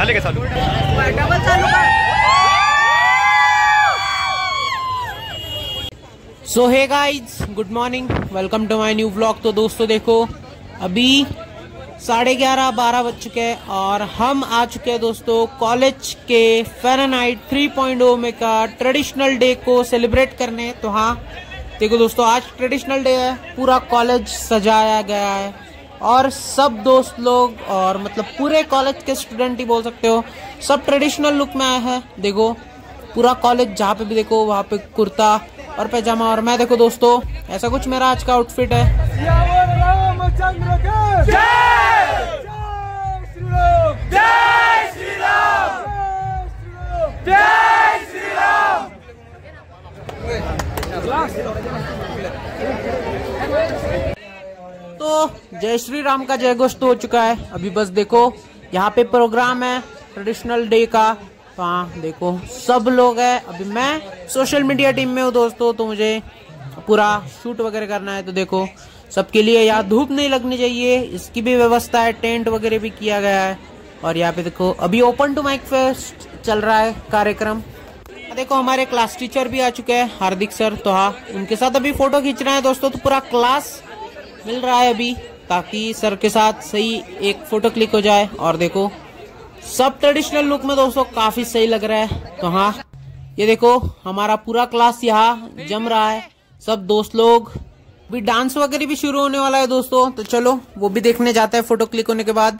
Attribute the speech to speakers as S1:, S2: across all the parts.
S1: साले के सालू।
S2: So hey guys, good morning, welcome to my new vlog. तो दोस्तों देखो, अभी 11:30-12 बज चुके हैं और हम आ चुके हैं दोस्तों कॉलेज के फ़ारेनहाइट 3.0 में का ट्रेडिशनल डे को सेलिब्रेट करने। तो हाँ देखो दोस्तों, आज ट्रेडिशनल डे है, पूरा कॉलेज सजाया गया है और सब दोस्त लोग और मतलब पूरे कॉलेज के स्टूडेंट ही बोल सकते हो, सब ट्रेडिशनल लुक में आए हैं। देखो पूरा कॉलेज, जहाँ पे भी देखो वहाँ पे कुर्ता और पैजामा, और मैं देखो दोस्तों ऐसा कुछ मेरा आज का आउटफिट है। तो जय श्री राम का जय घोष तो हो चुका है। अभी बस देखो यहाँ पे प्रोग्राम है ट्रेडिशनल डे का। तो हाँ देखो सब लोग हैं। अभी मैं सोशल मीडिया टीम में हूँ दोस्तों, तो मुझे पूरा शूट वगैरह करना है। तो देखो सबके लिए यहाँ धूप नहीं लगनी चाहिए, इसकी भी व्यवस्था है, टेंट वगैरह भी किया गया है। और यहाँ पे देखो अभी ओपन टू माइक फेस्ट चल रहा है कार्यक्रम। देखो हमारे क्लास टीचर भी आ चुके हैं, हार्दिक सर। तो हाँ उनके साथ अभी फोटो खींचना है दोस्तों। तो पूरा क्लास मिल रहा है अभी, ताकि सर के साथ सही एक फोटो क्लिक हो जाए। और देखो सब ट्रेडिशनल लुक में दोस्तों काफी सही लग रहा है। तो हाँ ये देखो हमारा पूरा क्लास यहाँ जम रहा है, सब दोस्त लोग। अभी डांस वगैरह भी शुरू होने वाला है दोस्तों, तो चलो वो भी देखने जाते हैं फोटो क्लिक होने के बाद।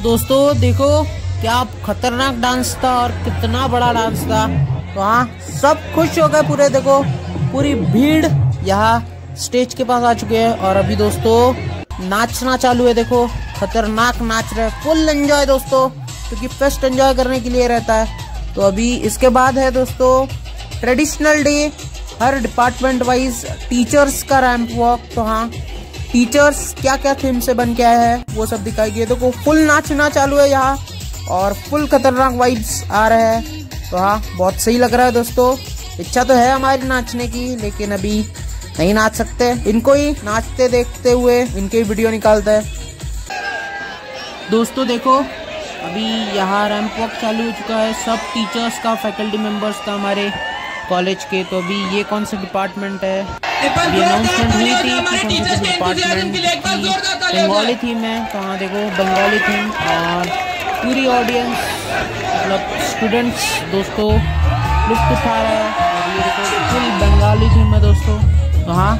S2: दोस्तों देखो क्या खतरनाक डांस था और कितना बड़ा डांस था। तो हाँ, सब खुश हो गए पूरे। देखो पूरी भीड़ यहाँ स्टेज के पास आ चुके हैं और अभी दोस्तों नाचना चालू है। देखो खतरनाक नाच रहे, फुल एंजॉय दोस्तों, क्योंकि फेस्ट एंजॉय करने के लिए रहता है। तो अभी इसके बाद है दोस्तों ट्रेडिशनल डे। हर डिपार्टमेंट वाइज टीचर्स का रैंप वॉक। तो हाँ, टीचर्स क्या क्या थीम से बन के आए हैं वो सब दिखाई गए। देखो फुल नाचना चालू है यहाँ और फुल खतरनाक वाइब्स आ रहे हैं। तो हाँ, बहुत सही लग रहा है दोस्तों। इच्छा तो है हमारी नाचने की, लेकिन अभी नहीं नाच सकते। इनको ही नाचते देखते हुए इनके वीडियो निकालते हैं। दोस्तों देखो अभी यहाँ रैंप वॉक चालू हो चुका है, सब टीचर्स का, फैकल्टी मेंबर्स का हमारे कॉलेज के। तो अभी ये कौन सा डिपार्टमेंट है, ये अनाउंसमेंट हुई थी कि कौन सा डिपार्टमेंट की बंगाली थीम है। तो हाँ देखो बंगाली थीम और पूरी ऑडियंस मतलब स्टूडेंट्स दोस्तों लुत्फ उठा रहा है। और ये देखो फुल बंगाली थीम है दोस्तों। तो हाँ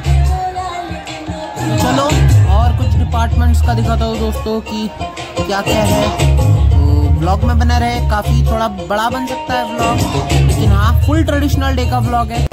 S2: चलो और कुछ डिपार्टमेंट्स का दिखाता हूँ दोस्तों कि क्या क्या है। तो ब्लॉग में बने रहे, काफी थोड़ा बड़ा बन सकता है ब्लॉग, लेकिन हाँ फुल ट्रेडिशनल डे का ब्लॉग है।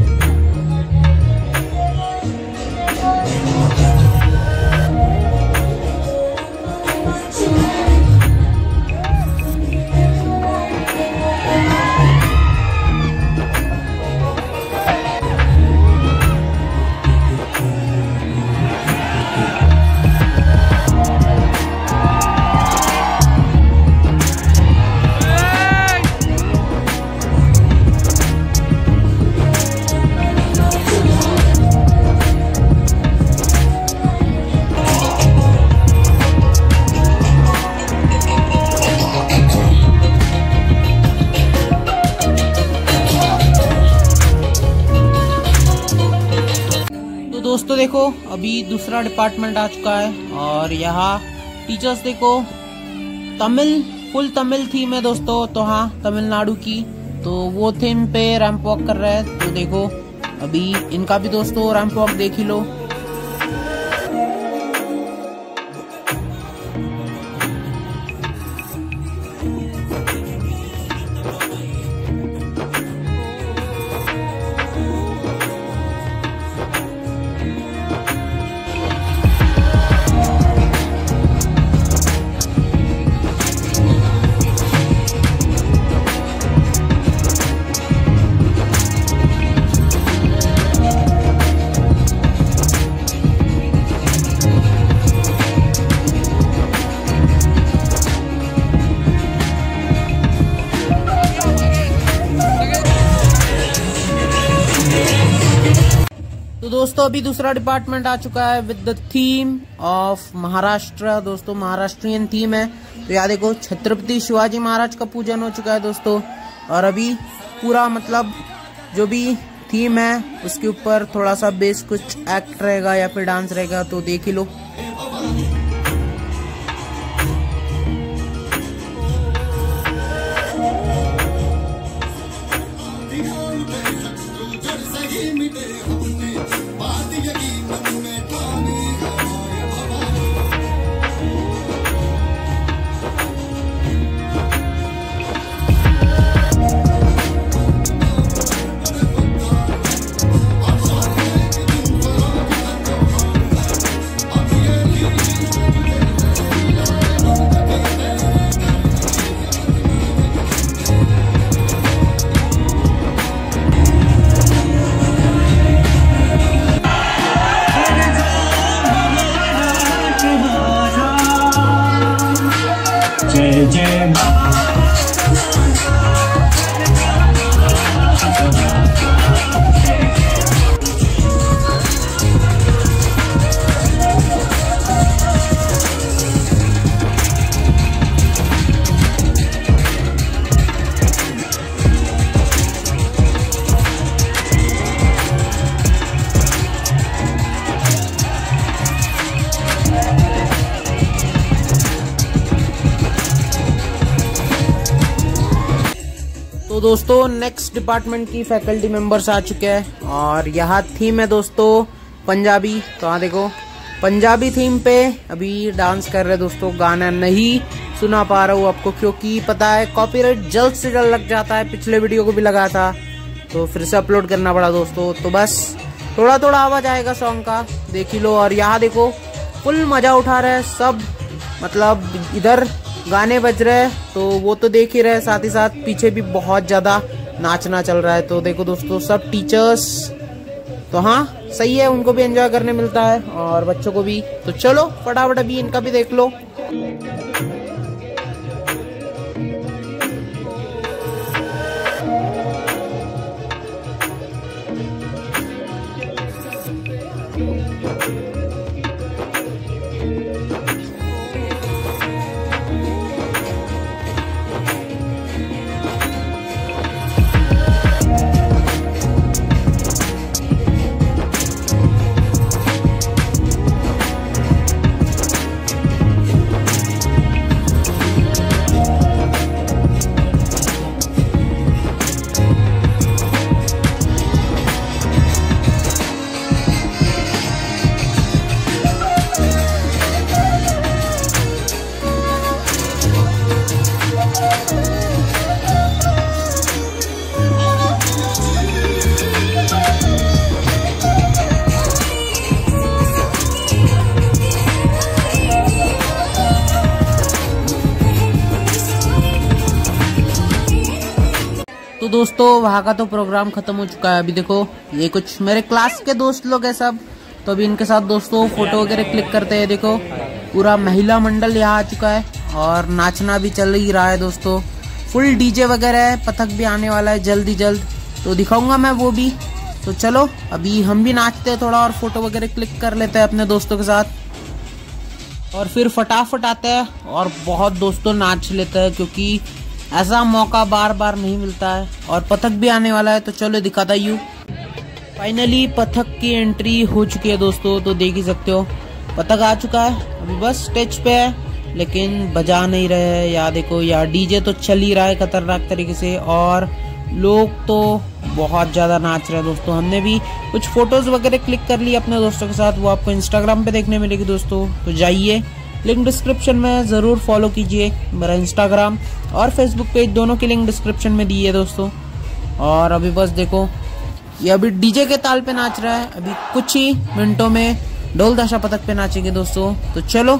S2: दोस्तों देखो अभी दूसरा डिपार्टमेंट आ चुका है और यहाँ टीचर्स देखो फुल तमिल थीम है दोस्तों। तो हाँ तमिलनाडु की, तो वो थीम पे रैंप वॉक कर रहा है। तो देखो अभी इनका भी दोस्तों रैंप वॉक देख ही लो। तो दोस्तों अभी दूसरा डिपार्टमेंट आ चुका है with the theme of Maharashtra. दोस्तों महाराष्ट्रियन थीम है। तो यहाँ देखो छत्रपति शिवाजी महाराज का पूजन हो चुका है दोस्तों। और अभी पूरा मतलब जो भी थीम है उसके ऊपर थोड़ा सा बेस कुछ एक्ट रहेगा या फिर डांस रहेगा, तो देख ही लो।
S1: जय जय
S2: तो दोस्तों नेक्स्ट डिपार्टमेंट की फैकल्टी मेंबर्स आ चुके हैं और यहाँ थीम है दोस्तों पंजाबी। तो हाँ देखो पंजाबी थीम पे अभी डांस कर रहे हैं दोस्तों, गाना नहीं सुना पा रहा हूँ आपको, क्योंकि पता है कॉपीराइट जल्द से जल्द लग जाता है। पिछले वीडियो को भी लगा था तो फिर से अपलोड करना पड़ा दोस्तों। तो बस थोड़ा थोड़ा आवाज आएगा सॉन्ग का, देख ही लो। और यहाँ देखो फुल मजा उठा रहे हैं सब, मतलब इधर गाने बज रहे हैं तो वो तो देख ही रहे, साथ ही साथ पीछे भी बहुत ज्यादा नाचना चल रहा है। तो देखो दोस्तों सब टीचर्स, तो हाँ सही है, उनको भी एंजॉय करने मिलता है और बच्चों को भी। तो चलो फटाफट अभी इनका भी देख लो। तो दोस्तों वहाँ का तो प्रोग्राम खत्म हो चुका है। अभी देखो ये कुछ मेरे क्लास के दोस्त लोग हैं सब, तो अभी इनके साथ दोस्तों फोटो वगैरह क्लिक करते हैं। देखो पूरा महिला मंडल यहाँ आ चुका है और नाचना भी चल ही रहा है दोस्तों। फुल डीजे वगैरह है, पथक भी आने वाला है जल्दी जल्द, तो दिखाऊंगा मैं वो भी। तो चलो अभी हम भी नाचते हैं थोड़ा और फोटो वगैरह क्लिक कर लेते हैं अपने दोस्तों के साथ, और फिर फटाफट आते हैं और बहुत दोस्तों नाच लेते हैं, क्योंकि ऐसा मौका बार बार नहीं मिलता है। और पथक भी आने वाला है, तो चलो दिखाता हूँ। फाइनली पथक की एंट्री हो चुकी है दोस्तों, तो देख ही सकते हो पथक आ चुका है। अभी बस स्टेज पे है लेकिन बजा नहीं रहे हैं। यहाँ देखो यहाँ डीजे तो चल ही रहा है खतरनाक तरीके से, और लोग तो बहुत ज्यादा नाच रहे हैं दोस्तों। हमने भी कुछ फोटोज वगैरह क्लिक कर ली अपने दोस्तों के साथ, वो आपको इंस्टाग्राम पे देखने मिलेगी दोस्तों। तो जाइए, लिंक डिस्क्रिप्शन में जरूर फॉलो कीजिए। मेरा इंस्टाग्राम और फेसबुक पेज दोनों की लिंक डिस्क्रिप्शन में दी है दोस्तों। और अभी बस देखो ये अभी डीजे के ताल पे नाच रहा है, अभी कुछ ही मिनटों में ढोल ताशा पथक पे नाचेंगे दोस्तों। तो चलो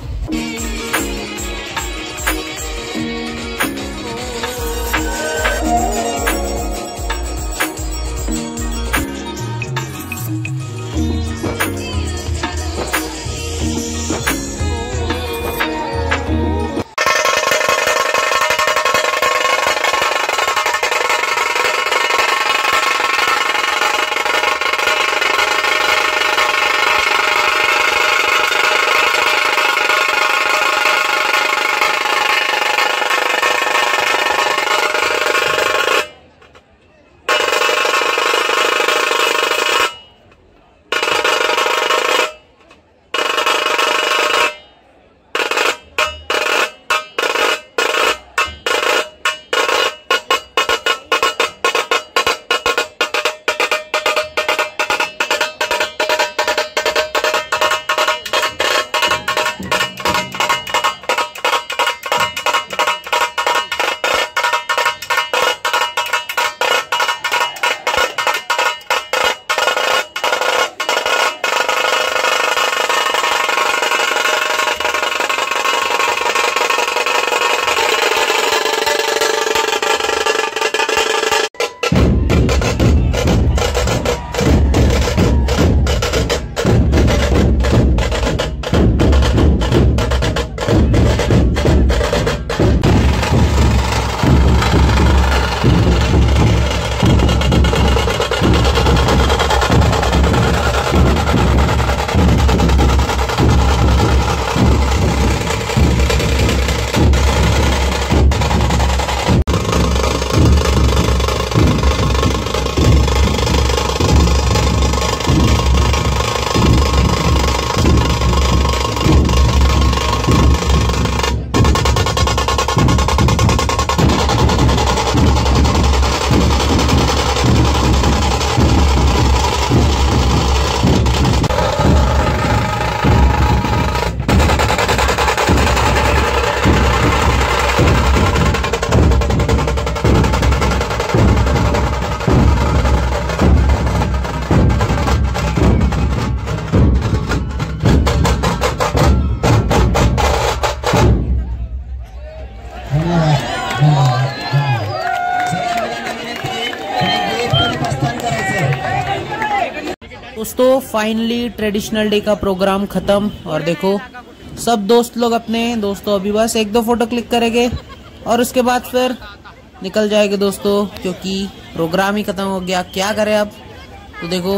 S2: दोस्तों फाइनली ट्रेडिशनल डे का प्रोग्राम खत्म और देखो सब दोस्त लोग अपने दोस्तों अभी बस 1-2 फोटो क्लिक करेंगे और उसके बाद फिर निकल जाएंगे दोस्तों, क्योंकि प्रोग्राम ही खत्म हो गया। क्या करें अब। तो देखो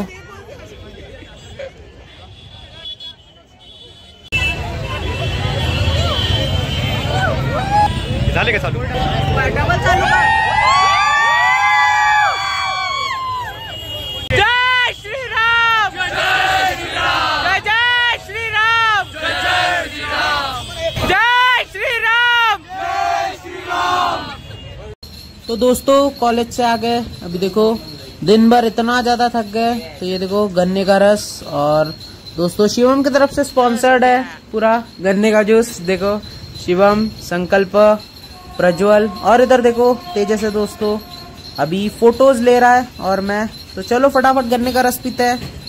S3: डबल चालू कर।
S2: जय श्री राम, जय श्री राम, जय श्री राम, जय श्री राम, जय श्री राम, जय श्री राम। तो दोस्तों कॉलेज से आ गए, अभी देखो दिन भर इतना ज्यादा थक गए। तो ये देखो गन्ने का रस और दोस्तों शिवम की तरफ से स्पॉन्सर्ड है पूरा गन्ने का जूस। देखो शिवम, संकल्प, प्रज्वल और इधर देखो तेजस है दोस्तों, अभी फोटोज ले रहा है और मैं। तो चलो फटाफट गन्ने का रस पीते हैं।